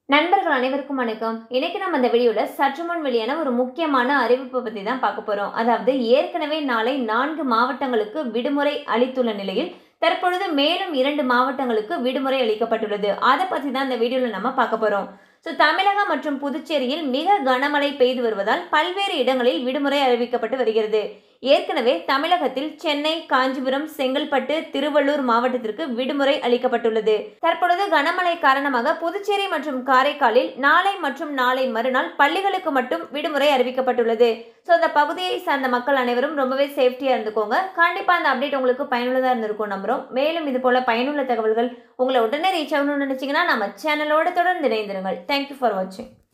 நண்பர்கள் அனைவருக்கும் வணக்கம். இன்னைக்கு நம்ம இந்த வீடியோல சற்று முன் வெளியான ஒரு முக்கியமான அறிவிப்பு பத்தி தான் பார்க்க போறோம். அதாவது ஏற்கனவே நாளை 4 மாவட்டங்களுக்கு விடுமுறை அளித்துள்ள நிலையில் தற்பொழுது மேலும் 2 மாவட்டங்களுக்கு விடுமுறை அளிக்கப்பட்டுள்ளது. அதை பத்தி தான் இந்த வீடியோல நம்ம பார்க்க போறோம். தமிழகம் மற்றும் புதுச்சேரியில் மிக கனமழை பெய்து வருவதால் பல்வேறு இடங்களில் விடுமுறை அறிவிக்கப்பட்டு வருகிறது. ஏற்கனவே தமிழகத்தில் சென்னை, காஞ்சிபுரம், செங்கல்பட்டு, திருவள்ளூர் மாவட்டத்திற்கு விடுமுறை அளிக்கப்பட்டுள்ளது. தற்பொழுது கனமழை காரணமாக புதுச்சேரி மற்றும் காரைக்காலில் நாளை மற்றும் நாளை மறுநாள் பள்ளிகளுக்கு மட்டும் விடுமுறை அறிவிக்கப்பட்டுள்ளது. அந்த பகுதியை சார்ந்த மக்கள் அனைவரும் ரொம்பவே சேஃப்டியா இருந்துக்கோங்க. கண்டிப்பா அந்த அப்டேட் உங்களுக்கு பயனுள்ளதா இருந்திருக்கும் நம்புறோம். மேலும் இது போல பயனுள்ள தகவல்கள் உங்களை உடனே ரீச் ஆகணும்னு நினைச்சீங்கன்னா நம்ம சேனலோட தொடர்ந்து இணைந்திருங்கள். தேங்க்யூ ஃபார் வாட்சிங்.